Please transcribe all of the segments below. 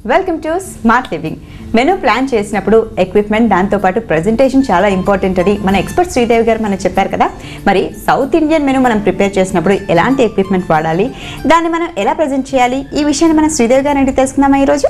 Welcome to smart living. Menu plan చేసినప్పుడు equipment దాంతో పాటు ప్రెజెంటేషన్ చాలా ఇంపార్టెంట్ అని మన ఎక్స్పర్ట్ శ్రీదేవి గారు మనకు చెప్పారు కదా. మరి సౌత్ ఇండియన్ మెనూ మనం ప్రిపేర్ చేసినప్పుడు ఎలాంటి ఎక్విప్మెంట్ వాడాలి, దాన్ని మనం ఎలా ప్రెజెంట్ చేయాలి, ఈ విషయాన్ని మనం శ్రీదేవి గారిని అడిగి తెలుసుకుందామా ఈరోజు.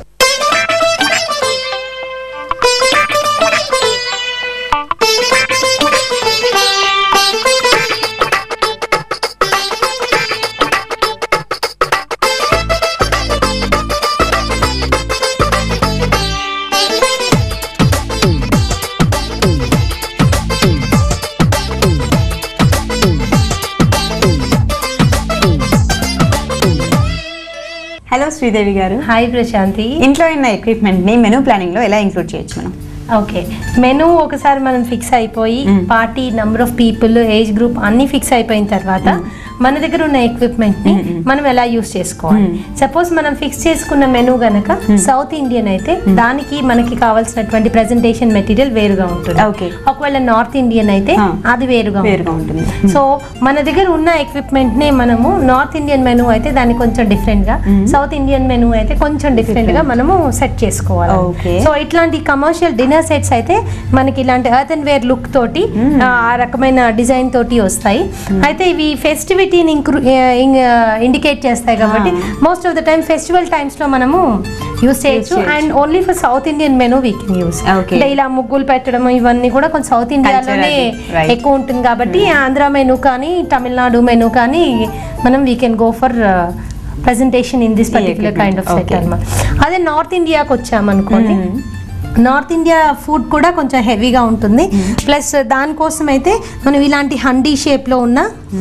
హలో శ్రీదేవి గారు. హాయ్ ప్రశాంతి. ఇంట్లో ఉన్న ఎక్విప్మెంట్ ని మెనూ ప్లానింగ్ లో ఎలా ఇంక్లూడ్ చేయొచ్చు మనం? ఓకే, మెనూ ఒకసారి మనం ఫిక్స్ అయిపోయి party, number of people, age group అన్ని ఫిక్స్ అయిపోయిన తర్వాత మన దగ్గర ఉన్న ఎక్విప్మెంట్ ని మనం ఎలా యూస్ చేసుకోవాలి. సపోజ్ మనం ఫిక్స్ చేసుకున్న మెనూ గనక సౌత్ ఇండియన్ అయితే దానికి మనకి కావాల్సినటువంటి ప్రెజెంటేషన్ మెటీరియల్ వేరుగా ఉంటుంది. ఒకవేళ నార్త్ ఇండియన్ అయితే అది వేరుగా ఉంటుంది. సో మన దగ్గర ఉన్న ఎక్విప్మెంట్ ని మనము నార్త్ ఇండియన్ మెనూ అయితే దాన్ని కొంచెం డిఫరెంట్ గా, సౌత్ ఇండియన్ మెనూ అయితే కొంచెం డిఫరెంట్ గా మనము సెట్ చేసుకోవాలి. సో ఇట్లాంటి కమర్షియల్ డిన్నర్ సెట్స్ అయితే మనకి ఇలాంటి ఎర్తన్ వేర్ లుక్ తోటి ఆ రకమైన డిజైన్ తోటి వస్తాయి. అయితే ఇవి ఫెస్టివిటీని ఇండికేట్ చేస్తాయి కాబట్టి most of the time festival times లో మనము యూస్ చేయొచ్చు. And only for south Indian menu we can use. అంటే ఇలా ముగ్గులు పెట్టడం ఇవన్నీ కూడా కొంచెం సౌత్ ఇండియాలోనే ఎక్కువ ఉంటుంది కాబట్టి ఆంధ్ర మెనూ కానీ తమిళనాడు మెనూ కానీ మనం we can go for presentation in this particular kind of set అన్నమాట. అదే నార్త్ ఇండియాకి వచ్చామనుకోండి, నార్త్ ఇండియా ఫుడ్ కూడా కొంచెం హెవీగా ఉంటుంది. ప్లస్ దానికోసం అయితే మనం ఇలాంటి హండీ షేప్లో ఉన్న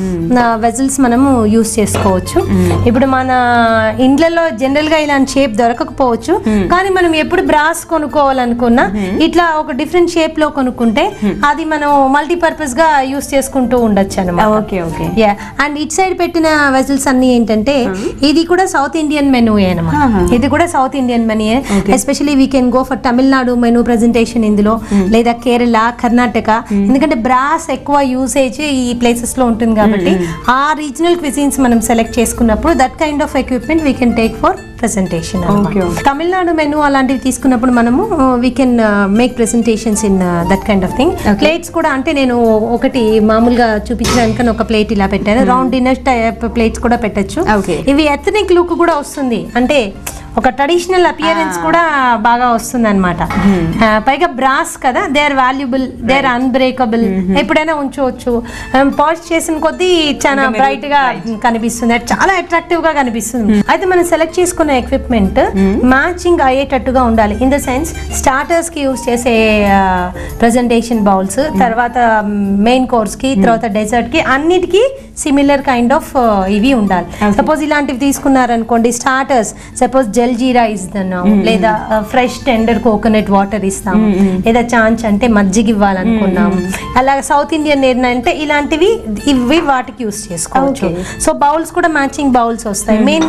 వెజల్స్ మనము యూస్ చేసుకోవచ్చు. ఇప్పుడు మన ఇండ్లలో జనరల్గా ఇలాంటి షేప్ దొరకకపోవచ్చు, కానీ మనం ఎప్పుడు బ్రాస్ కొనుక్కోవాలనుకున్నా ఇట్లా ఒక డిఫరెంట్ షేప్లో కొనుక్కుంటే అది మనం మల్టీపర్పస్ గా యూస్ చేసుకుంటూ ఉండొచ్చు అనమాట. అండ్ ఇట్ సైడ్ పెట్టిన వెజల్స్ అన్ని ఏంటంటే ఇది కూడా సౌత్ ఇండియన్ మెనూ అనమాట. ఇది కూడా south Indian menu. Especially we can go for Tamil Nadu menu presentation ఇందులో, లేదా కేరళ, కర్ణాటక. ఎందుకంటే బ్రాస్ ఎక్కువ యూసేజ్ ఈ ప్లేసెస్ లో ఉంటుంది కాబట్టి ఆ రీజనల్ క్విజిన్స్ మనం సెలెక్ట్ చేసుకున్నప్పుడు that kind of equipment we can take for presentation. Tamil Nadu menu అలాంటివి తీసుకున్నప్పుడు మనము we can make presentations in that kind of thing. Plates కూడా అంటే నేను ఒకటి మామూలుగా చూపించడానికి ఒక ప్లేట్ ఇలా పెట్టాను. రౌండ్ డిన్నర్ టైప్ ప్లేట్స్ కూడా పెట్టచ్చు. ఇవి ఎథనిక్ లుక్ కూడా వస్తుంది, అంటే ఒక ట్రెడిషనల్ అపియరెన్స్ కూడా బాగా వస్తుంది అనమాట. పైగా బ్రాస్ కదా, they are valuable, they are unbreakable, ఎప్పుడైనా ఉంచవచ్చు. పాలిష్ చేసిన కొద్దీ చాలా బ్రైట్ గా కనిపిస్తుంది, చాలా అట్రాక్టివ్ గా కనిపిస్తుంది. అయితే మనం సెలెక్ట్ చేసుకున్న ఎక్విప్మెంట్ మ్యాచింగ్ అయ్యేటట్టుగా ఉండాలి. ఇన్ ద సెన్స్ స్టార్టర్స్ కి యూస్ చేసే ప్రెజెంటేషన్ బౌల్స్, తర్వాత మెయిన్ కోర్స్ కి, తర్వాత డెజర్ట్ కి, అన్నిటికీ సిమిలర్ కైండ్ ఆఫ్ ఇవి ఉండాలి. సపోజ్ ఇలాంటివి తీసుకున్నారనుకోండి, స్టార్టర్స్ సపోజ్ జల్జీరా ఇస్తున్నాము, లేదా ఫ్రెష్ టెండర్ కోకోనట్ వాటర్ ఇస్తాము, లేదా చాంచ్ అంటే మజ్జిగ ఇవ్వాలనుకున్నాము. అలాగే సౌత్ ఇండియన్ ఏంటంటే ఇలాంటివి ఇవి వాటికి యూస్ చేసుకోవచ్చు. సో బౌల్స్ కూడా మ్యాచింగ్ బౌల్స్ వస్తాయి. మెయిన్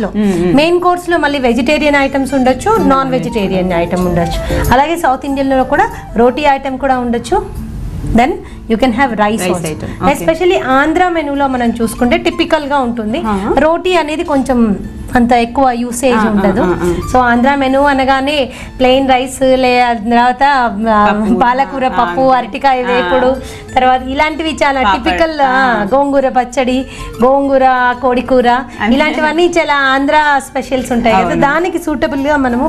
కోర్స్ లో మళ్ళీ వెజిటేరియన్ ఐటమ్స్ ఉండొచ్చు, నాన్ వెజిటేరియన్ ఐటమ్ ఉండొచ్చు. అలాగే సౌత్ ఇండియన్ లో కూడా రోటీ ఐటమ్ కూడా ఉండొచ్చు. Then you can have rice. Especially Andhra మెనూలో మనం చూసుకుంటే టిపికల్ గా ఉంటుంది. రోటీ అనేది కొంచెం అంత ఎక్కువ యూసేజ్ ఉండదు. సో ఆంధ్ర మెనూ అనగానే ప్లెయిన్ రైస్, తర్వాత పాలకూర పప్పు, అరటికాయ వేపుడు, తర్వాత ఇలాంటివి చాలా టిపికల్. గోంగూర పచ్చడి, గోంగూర కోడికూర, ఇలాంటివన్నీ చాలా ఆంధ్ర స్పెషల్స్ ఉంటాయి కదా. దానికి సూటబుల్ గా మనము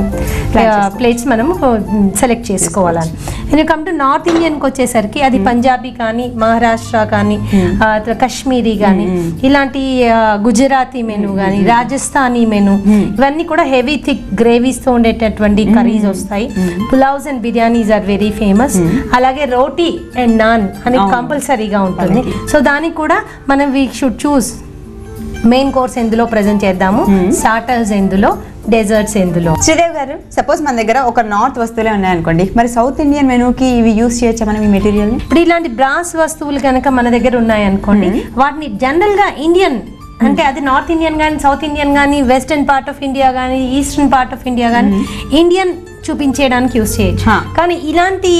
ప్లేట్స్ మనము సెలెక్ట్ చేసుకోవాలని. కమ్ టు నార్త్ ఇండియన్కి వచ్చేసరికి అది పంజాబీ కానీ, మహారాష్ట్ర కానీ, కాశ్మీరీ కానీ, ఇలాంటి గుజరాతీ మెనూ కానీ, రాజస్థానీ మెనూ, ఇవన్నీ కూడా హెవీ థిక్ గ్రేవీస్ తో ఉండేటటువంటి కర్రీస్ వస్తాయి. Pulaos and biryanis are very famous. అలాగే రోటీ అండ్ నాన్ అనేది కంపల్సరీగా ఉంటుంది. సో దానికి కూడా మనం we should choose main course ఎందులో ప్రెజెంట్ చేద్దాము, స్టార్టర్స్ ఎందులో, డెజర్ట్స్ ఎందులో. శ్రీదేవి గారు, సపోజ్ మన దగ్గర ఒక నార్త్ వస్తువులే ఉన్నాయనుకోండి, మరి సౌత్ ఇండియన్ మెనూకి ఇవి యూస్ చేయొచ్చా మనం ఈ మెటీరియల్? ఇప్పుడు ఇలాంటి బ్రాస్ వస్తువులు కనుక మన దగ్గర ఉన్నాయనుకోండి, వాటిని జనరల్ గా ఇండియన్ అంటే అది నార్త్ ఇండియన్ కానీ, సౌత్ ఇండియన్ కానీ, వెస్టర్న్ పార్ట్ ఆఫ్ ఇండియా కానీ, ఈస్టర్న్ పార్ట్ ఆఫ్ ఇండియా కానీ, ఇండియన్ చూపించేయడానికి యూస్ చేయొచ్చు. కానీ ఇలాంటి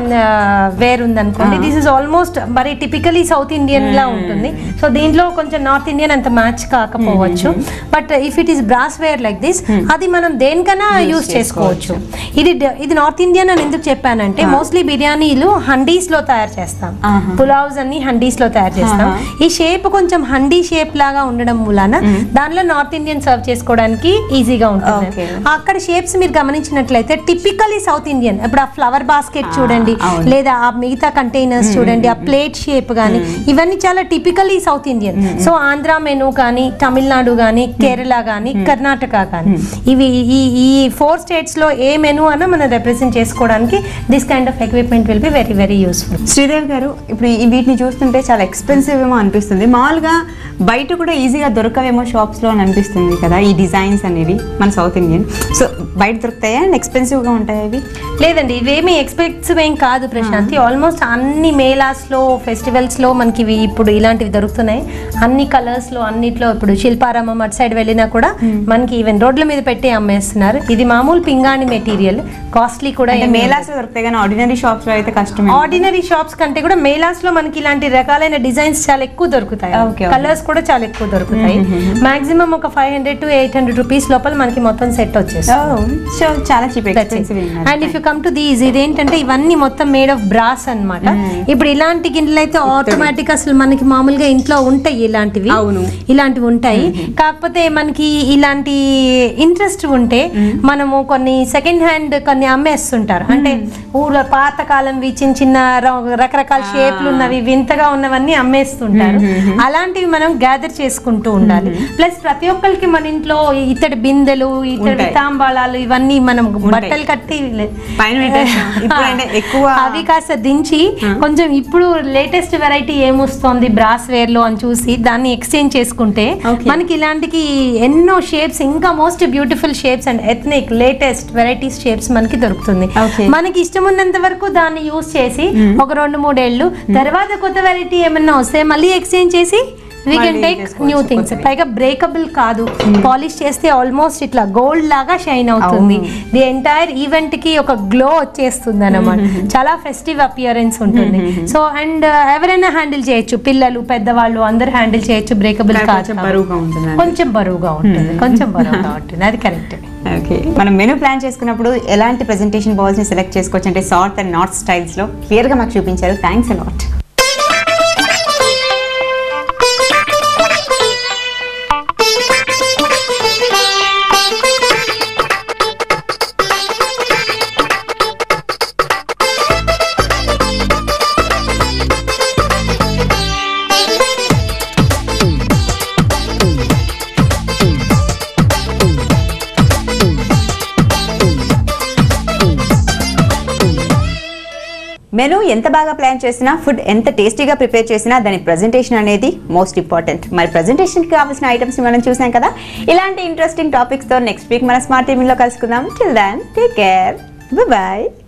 వేర్ ఉందనుకోండి, దిస్ ఇస్ ఆల్మోస్ట్ మరి టిపికలీ సౌత్ ఇండియన్ లా ఉంటుంది. సో దీంట్లో కొంచెం నార్త్ ఇండియన్ అంత మ్యాచ్ కాకపోవచ్చు. But if it is brass ware like this, అది మనం దేనికైనా యూస్ చేసుకోవచ్చు. ఇది నార్త్ ఇండియన్ అని ఎందుకు చెప్పానంటే, మోస్ట్లీ బిర్యానీలు హండీస్ లో తయారు చేస్తాం, పులావ్స్ అన్ని హండీస్ లో తయారు చేస్తాం. ఈ షేప్ కొంచెం హండీ షేప్ లాగా ఉండడం మూలాన దానిలో నార్త్ ఇండియన్ సర్వ్ చేసుకోవడానికి ఈజీగా ఉంటుంది. అక్కడ షేప్స్ మీరు గమనించినట్లయితే టిపికలీ సౌత్ ఇండియన్. ఇప్పుడు ఆ ఫ్లవర్ బాస్కెట్ చూడండి, లేదా ఆ మిగతా కంటైనర్స్ చూడండి, ఆ ప్లేట్ షేప్ కానీ ఇవన్నీ చాలా typically south Indian. So Andhra menu కానీ, తమిళనాడు కానీ, కేరళ కానీ, కర్ణాటక కానీ, ఇవి ఈ 4 states లో ఏ మెనూ అన్నా మనం రిప్రజెంట్ చేసుకోవడానికి this kind of equipment will be very very useful. Sridevi garu, ఇప్పుడు వీటిని చూస్తుంటే చాలా ఎక్స్పెన్సివ్ ఏమో అనిపిస్తుంది. మామూలుగా బయట కూడా ఈజీగా దొరకవేమో షాప్స్లో అని అనిపిస్తుంది కదా ఈ డిజైన్స్ అనేవి మన సౌత్ ఇండియన్. సో బయట దొరుకుతాయా అండ్ ఎక్స్పెన్సివ్గా ఉంటాయి ఇవి? లేదండి, ఇవేమీ ఎక్స్పెన్సివ్ ఏం కాదు ప్రశాంతి. ఆల్మోస్ట్ అన్ని మేళాస్లో, ఫెస్టివల్స్లో మనకి ఇవి ఇప్పుడు ఇలాంటివి దొరుకుతున్నాయి. అన్ని కలర్స్లో, అన్నిట్లో. ఇప్పుడు శిల్పారామం అటు సైడ్ వెళ్ళినా కూడా మనకి ఈవెన్ రోడ్ల మీద పెట్టి అమ్మేస్తున్నారు. ఇది మామూలు పింగాణి మెటీరియల్, కాస్ట్లీ కూడా. మేళాస్లో దొరుకుతాయి కానీ ఆర్డినరీ షాప్స్లో అయితే కష్టం. ఆర్డినరీ షాప్స్ కంటే కూడా మేళాస్లో మనకి ఇలాంటి రకాలైన డిజైన్స్ చాలా ఎక్కువ దొరుకుతాయి. కలర్స్ కూడా చాలా ఎక్కువ దొరుకుతాయి. మాక్సిమం ఒక 500 to 800 రూపీస్ లోపల మనకి మొత్తం సెట్ వచ్చేస్తుంది. చాలా cheap, expensive. And if you come to these, ఇదేంటంటే ఇవన్నీ మొత్తం మేడ్ ఆఫ్ బ్రాస్ అన్నమాట. ఇప్పుడు ఇలాంటి గిన్నెలు అయితే ఆటోమేటిక్ అసలు మనకి మామూలుగా ఇంట్లో ఉంటాయి ఇలాంటివి. ఇలాంటివి ఉంటాయి. కాకపోతే మనకి ఇలాంటి ఇంట్రెస్ట్ ఉంటే మనము కొన్ని సెకండ్ హ్యాండ్ కొన్ని అమ్మేస్తుంటారు. అంటే ఊళ్ళో పాతకాలంవి చిన్న చిన్న రకరకాల షేప్లు ఉన్నవి, వింతగా ఉన్నవన్నీ అమ్మేస్తుంటారు. అలాంటివి మనం గ్యాదర్ చేసుకుంటూ ఉండాలి. ప్లస్ ప్రతి ఒక్కరికి మన ఇంట్లో ఇత్తడి బిందెలు, ఇత్తడి తాంబాళాలు ఇవన్నీ మనం బట్టలు కట్టి అవి కాస్త దించి కొంచెం ఇప్పుడు లేటెస్ట్ వెరైటీ ఏమొస్తోంది బ్రాస్ వేర్ లో అని చూసి దాన్ని ఎక్స్చేంజ్ చేసుకుంటే మనకి ఇలాంటికి ఎన్నో షేప్స్, ఇంకా most beautiful shapes and ethnic latest varieties shapes మనకి దొరుకుతుంది. మనకి ఇష్టం ఉన్నంత వరకు దాన్ని యూజ్ చేసి ఒక 2-3 ఏళ్ళు తర్వాత కొత్త వెరైటీ ఏమన్నా వస్తే మళ్ళీ ఎక్స్చేంజ్ చేసి we can take new things. పైగా బ్రేకబుల్ కాదు, పాలిష్ చేస్తే ఆల్మోస్ట్ ఇట్లా గోల్డ్ లాగా షైన్ అవుతుంది. ది ఎంటైర్ ఈవెంట్ కి ఒక గ్లో వచ్చేస్తుంది అన్నమాట. చాలా ఫెస్టివ్ అపియరెన్స్ ఉంటుంది. సో అండ్ ఎవరైనా హ్యాండిల్ చేయొచ్చు, పిల్లలు, పెద్దవాళ్ళు అందరు హ్యాండిల్ చేయొచ్చు. బ్రేకబుల్ కాదు, కొంచెం బరువుగా ఉంటుంది. అది కరెక్ట్. ఓకే, మనం మెనూ ప్లాన్ చేసుకున్నప్పుడు ఎలాంటి ప్రెజెంటేషన్ బౌల్స్ ని సెలెక్ట్ చేసుకోవచ్చు అంటే సౌత్ అండ్ నార్త్ స్టైల్స్ లో క్లియర్ గా మాకు చూపించారు. Thanks a lot. మెనూ ఎంత బాగా ప్లాన్ చేసినా, ఫుడ్ ఎంత టేస్టీగా ప్రిపేర్ చేసినా దాని ప్రెజెంటేషన్ అనేది మోస్ట్ ఇంపార్టెంట్. మరి ప్రెజెంటేషన్కి కావాల్సిన ఐటమ్స్ మనం చూసాం కదా. ఇలాంటి ఇంట్రెస్టింగ్ టాపిక్స్తో నెక్స్ట్ వీక్ మన స్మార్ట్ టీవీలో కలుసుకుందాం. Till then take care, by.